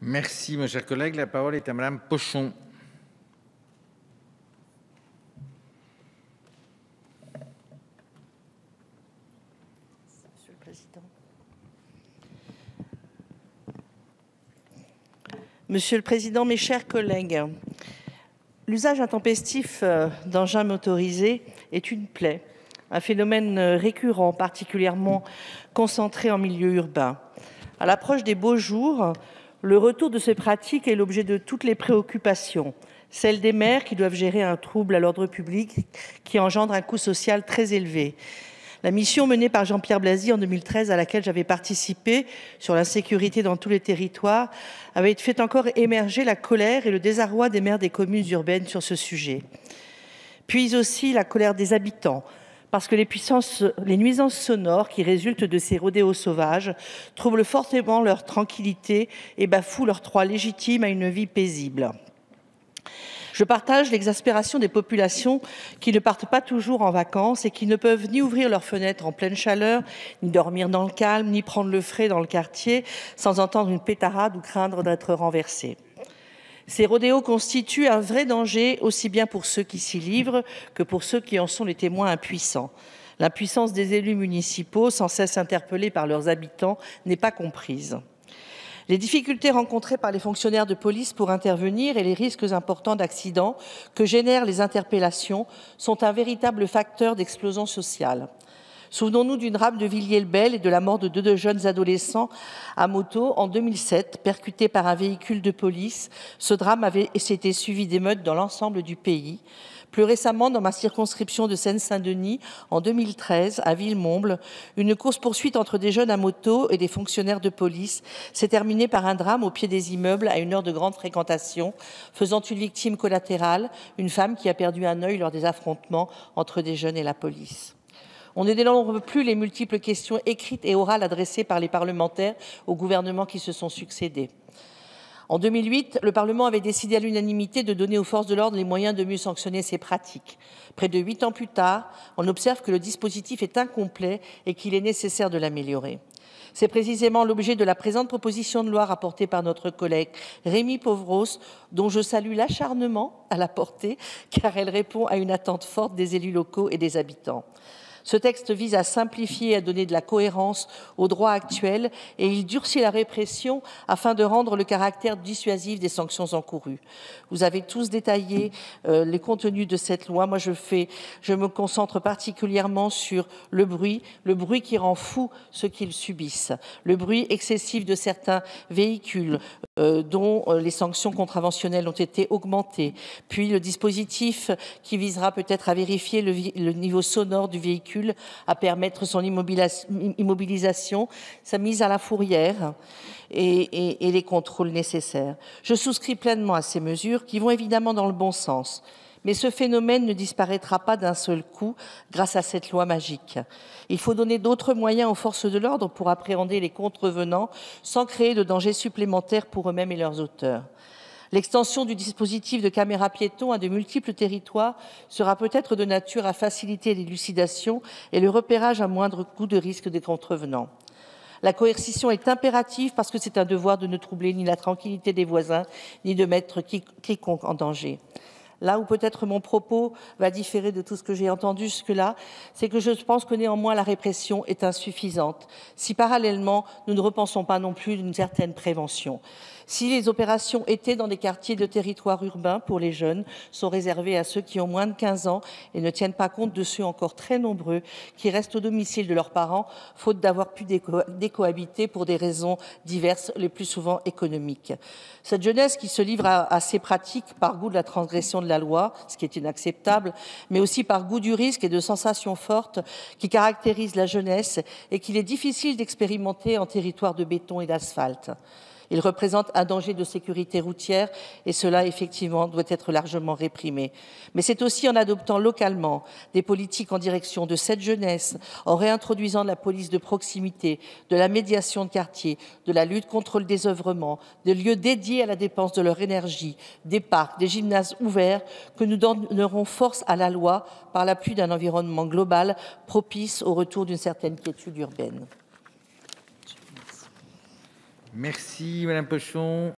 Merci, mon cher collègue. La parole est à Madame Pochon. Monsieur le Président. Monsieur le Président, mes chers collègues, l'usage intempestif d'engins motorisés est une plaie, un phénomène récurrent, particulièrement concentré en milieu urbain. À l'approche des beaux jours, le retour de ces pratiques est l'objet de toutes les préoccupations, celles des maires qui doivent gérer un trouble à l'ordre public qui engendre un coût social très élevé. La mission menée par Jean-Pierre Blasi en 2013, à laquelle j'avais participé, sur l'insécurité dans tous les territoires, avait fait encore émerger la colère et le désarroi des maires des communes urbaines sur ce sujet. Puis aussi la colère des habitants, parce que les nuisances sonores qui résultent de ces rodéos sauvages troublent fortement leur tranquillité et bafouent leur droit légitime à une vie paisible. Je partage l'exaspération des populations qui ne partent pas toujours en vacances et qui ne peuvent ni ouvrir leurs fenêtres en pleine chaleur, ni dormir dans le calme, ni prendre le frais dans le quartier sans entendre une pétarade ou craindre d'être renversés. Ces rodéos constituent un vrai danger aussi bien pour ceux qui s'y livrent que pour ceux qui en sont les témoins impuissants. L'impuissance des élus municipaux, sans cesse interpellés par leurs habitants, n'est pas comprise. Les difficultés rencontrées par les fonctionnaires de police pour intervenir et les risques importants d'accidents que génèrent les interpellations sont un véritable facteur d'explosion sociale. Souvenons-nous du drame de Villiers-le-Bel et de la mort de deux jeunes adolescents à moto en 2007, percutés par un véhicule de police. Ce drame s'était suivi d'émeutes dans l'ensemble du pays. Plus récemment, dans ma circonscription de Seine-Saint-Denis, en 2013, à Villemomble, une course-poursuite entre des jeunes à moto et des fonctionnaires de police s'est terminée par un drame au pied des immeubles à une heure de grande fréquentation, faisant une victime collatérale, une femme qui a perdu un œil lors des affrontements entre des jeunes et la police. On ne dénombre plus les multiples questions écrites et orales adressées par les parlementaires aux gouvernements qui se sont succédés. En 2008, le Parlement avait décidé à l'unanimité de donner aux forces de l'ordre les moyens de mieux sanctionner ces pratiques. Près de 8 ans plus tard, on observe que le dispositif est incomplet et qu'il est nécessaire de l'améliorer. C'est précisément l'objet de la présente proposition de loi rapportée par notre collègue Rémi Pauvros, dont je salue l'acharnement à la portée, car elle répond à une attente forte des élus locaux et des habitants. Ce texte vise à simplifier et à donner de la cohérence au droit actuel et il durcit la répression afin de rendre le caractère dissuasif des sanctions encourues. Vous avez tous détaillé les contenus de cette loi. Moi, je me concentre particulièrement sur le bruit qui rend fou ceux qui le subissent, le bruit excessif de certains véhicules dont les sanctions contraventionnelles ont été augmentées, puis le dispositif qui visera peut-être à vérifier le niveau sonore du véhicule, à permettre son immobilisation, sa mise à la fourrière et les contrôles nécessaires. Je souscris pleinement à ces mesures qui vont évidemment dans le bon sens. Mais ce phénomène ne disparaîtra pas d'un seul coup grâce à cette loi magique. Il faut donner d'autres moyens aux forces de l'ordre pour appréhender les contrevenants sans créer de dangers supplémentaires pour eux-mêmes et leurs auteurs. L'extension du dispositif de caméras piétons à de multiples territoires sera peut-être de nature à faciliter l'élucidation et le repérage à moindre coût de risque des contrevenants. La coercition est impérative parce que c'est un devoir de ne troubler ni la tranquillité des voisins, ni de mettre quiconque en danger. Là où peut-être mon propos va différer de tout ce que j'ai entendu jusque-là, c'est que je pense que néanmoins la répression est insuffisante, si parallèlement nous ne repensons pas non plus d'une certaine prévention. Si les opérations étaient dans des quartiers de territoire urbain pour les jeunes, sont réservées à ceux qui ont moins de 15 ans et ne tiennent pas compte de ceux encore très nombreux qui restent au domicile de leurs parents, faute d'avoir pu décohabiter pour des raisons diverses, les plus souvent économiques. Cette jeunesse qui se livre à ces pratiques par goût de la transgression de la loi, ce qui est inacceptable, mais aussi par goût du risque et de sensations fortes qui caractérisent la jeunesse et qu'il est difficile d'expérimenter en territoire de béton et d'asphalte. Il représente un danger de sécurité routière et cela, effectivement, doit être largement réprimé. Mais c'est aussi en adoptant localement des politiques en direction de cette jeunesse, en réintroduisant de la police de proximité, de la médiation de quartier, de la lutte contre le désœuvrement, des lieux dédiés à la dépense de leur énergie, des parcs, des gymnases ouverts, que nous donnerons force à la loi par l'appui d'un environnement global propice au retour d'une certaine quiétude urbaine. Merci, Madame Pochon.